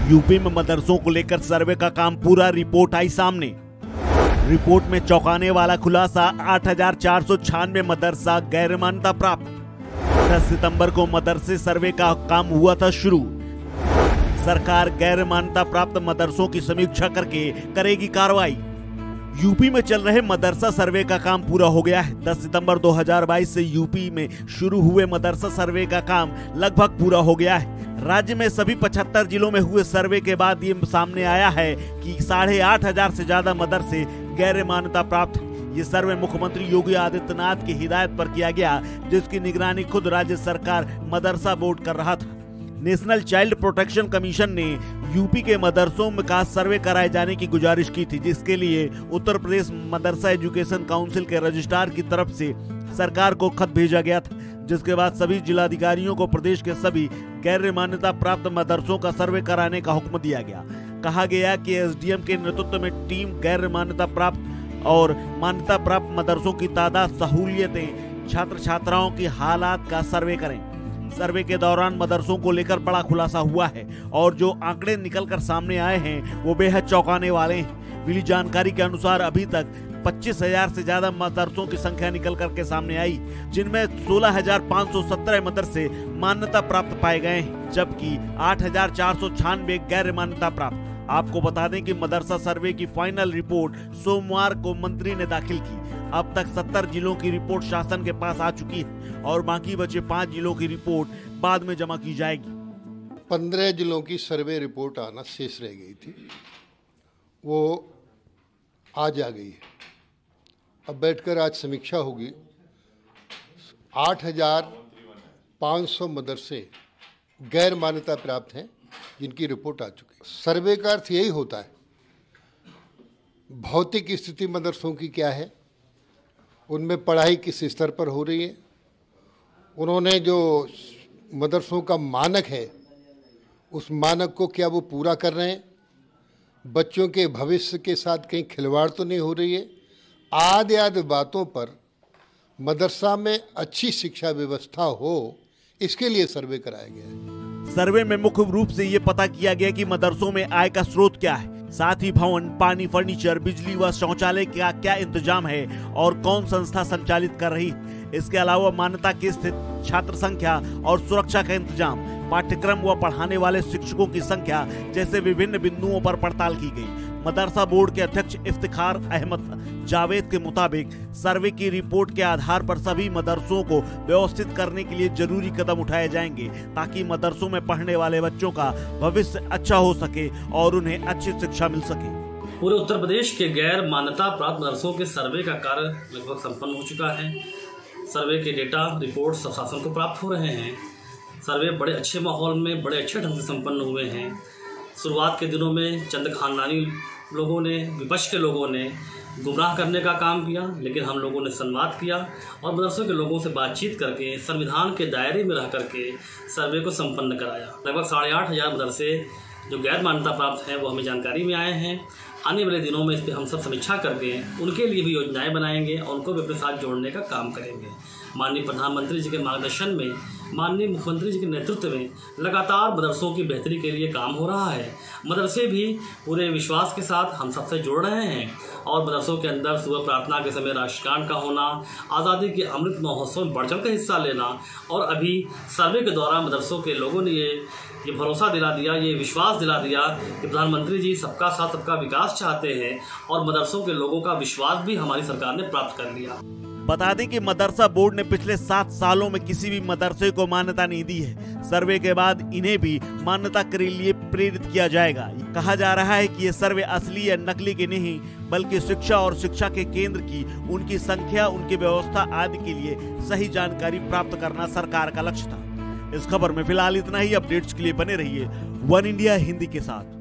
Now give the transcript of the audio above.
UP में मदरसों को लेकर सर्वे का काम पूरा, रिपोर्ट आई सामने। रिपोर्ट में चौंकाने वाला खुलासा, 8,496 मदरसा गैर मान्यता प्राप्त। 10 सितंबर को मदरसे सर्वे का काम हुआ था शुरू। सरकार गैर मान्यता प्राप्त मदरसों की समीक्षा करके करेगी कार्रवाई। यूपी में चल रहे मदरसा सर्वे का काम पूरा हो गया है। 10 सितंबर 2022 से यूपी में शुरू हुए मदरसा सर्वे का काम लगभग पूरा हो गया है। राज्य में सभी 75 जिलों में हुए सर्वे के बाद ये सामने आया है कि 8,500 से ज्यादा मदरसे गैर मान्यता प्राप्त। ये सर्वे मुख्यमंत्री योगी आदित्यनाथ की हिदायत पर किया गया, जिसकी निगरानी खुद राज्य सरकार मदरसा बोर्ड कर रहा था। नेशनल चाइल्ड प्रोटेक्शन कमीशन ने यूपी के मदरसों में का सर्वे कराए जाने की गुजारिश की थी, जिसके लिए उत्तर प्रदेश मदरसा एजुकेशन काउंसिल के रजिस्ट्रार की तरफ से सरकार को खत भेजा गया था, जिसके बाद सभी जिलाधिकारियों को प्रदेश के सभी गैर मान्यता प्राप्त मदरसों का सर्वे कराने का हुक्म दिया गया। कहा गया कि एसडीएम के नेतृत्व में टीम गैर मान्यता प्राप्त और मान्यता प्राप्त मदरसों की तादाद, सहूलियतें, छात्र छात्राओं की हालात का सर्वे करें। सर्वे के दौरान मदरसों को लेकर बड़ा खुलासा हुआ है और जो आंकड़े निकलकर सामने आए हैं वो बेहद चौंकाने वाले हैं। मिली जानकारी के अनुसार अभी तक 25,000 से ज्यादा मदरसों की संख्या निकल करके सामने आई, जिनमें 16,517 मदरसे मान्यता प्राप्त पाए गए हैं, जबकि 8,496 गैर मान्यता प्राप्त। आपको बता दें कि मदरसा सर्वे की फाइनल रिपोर्ट सोमवार को मंत्री ने दाखिल की। अब तक 70 जिलों की रिपोर्ट शासन के पास आ चुकी है और बाकी बचे 5 जिलों की रिपोर्ट बाद में जमा की जाएगी। 15 जिलों की सर्वे रिपोर्ट आना शेष रह गई थी, वो आज आ गई है। अब बैठकर आज समीक्षा होगी। 8,500 मदरसे गैर मान्यता प्राप्त हैं, जिनकी रिपोर्ट आ चुकी है। सर्वे का अर्थ यही होता है, भौतिक स्थिति मदरसों की क्या है, उनमें पढ़ाई किस स्तर पर हो रही है, उन्होंने जो मदरसों का मानक है उस मानक को क्या वो पूरा कर रहे हैं, बच्चों के भविष्य के साथ कहीं खिलवाड़ तो नहीं हो रही है। आदि बातों पर मदरसा में अच्छी शिक्षा व्यवस्था हो, इसके लिए सर्वे कराया गया है। सर्वे में मुख्य रूप से ये पता किया गया कि मदरसों में आय का स्रोत क्या है, साथ ही भवन, पानी, फर्नीचर, बिजली व शौचालय का क्या इंतजाम है और कौन संस्था संचालित कर रही है। इसके अलावा मान्यता की स्थिति, छात्र संख्या और सुरक्षा का इंतजाम, पाठ्यक्रम व पढ़ाने वाले शिक्षकों की संख्या जैसे विभिन्न बिंदुओं पर पड़ताल की गई। मदरसा बोर्ड के अध्यक्ष इफ्तिखार अहमद जावेद के मुताबिक सर्वे की रिपोर्ट के आधार पर सभी मदरसों को व्यवस्थित करने के लिए जरूरी कदम उठाए जाएंगे, ताकि मदरसों में पढ़ने वाले बच्चों का भविष्य अच्छा हो सके और उन्हें अच्छी शिक्षा मिल सके। पूरे उत्तर प्रदेश के गैर मान्यता प्राप्त मदरसों के सर्वे का कार्य लगभग संपन्न हो चुका है। सर्वे के डेटा रिपोर्ट सब शासन को प्राप्त हो रहे हैं। सर्वे बड़े अच्छे माहौल में, बड़े अच्छे ढंग से संपन्न हुए हैं। शुरुआत के दिनों में चंद खानदानी लोगों ने, विपक्ष के लोगों ने गुमराह करने का काम किया, लेकिन हम लोगों ने संवाद किया और मदरसों के लोगों से बातचीत करके संविधान के दायरे में रह करके सर्वे को संपन्न कराया। लगभग 8,500 मदरसे जो गैर मान्यता प्राप्त हैं वो हमें जानकारी में आए हैं। आने वाले दिनों में इस पर हम सब समीक्षा करके उनके लिए भी योजनाएं बनाएंगे और उनको भी अपने साथ जोड़ने का काम करेंगे। माननीय प्रधानमंत्री जी के मार्गदर्शन में, माननीय मुख्यमंत्री जी के नेतृत्व में लगातार मदरसों की बेहतरी के लिए काम हो रहा है। मदरसे भी पूरे विश्वास के साथ हम सबसे जुड़ रहे हैं और मदरसों के अंदर सुबह प्रार्थना के समय राष्ट्रगान का होना, आज़ादी के अमृत महोत्सव में बढ़ चढ़ कर हिस्सा लेना और अभी सर्वे के दौरान मदरसों के लोगों ने ये भरोसा दिला दिया, ये विश्वास दिला दिया कि प्रधानमंत्री जी सबका साथ सबका विकास चाहते हैं और मदरसों के लोगों का विश्वास भी हमारी सरकार ने प्राप्त कर लिया। बता दें कि मदरसा बोर्ड ने पिछले 7 सालों में किसी भी मदरसे को मान्यता नहीं दी है। सर्वे के बाद इन्हें भी मान्यता के लिए प्रेरित किया जाएगा। कहा जा रहा है कि ये सर्वे असली या नकली के नहीं, बल्कि शिक्षा और शिक्षा के केंद्र की, उनकी संख्या, उनकी व्यवस्था आदि के लिए सही जानकारी प्राप्त करना सरकार का लक्ष्य था। इस खबर में फिलहाल इतना ही। अपडेट्स के लिए बने रहिए वन इंडिया हिंदी के साथ।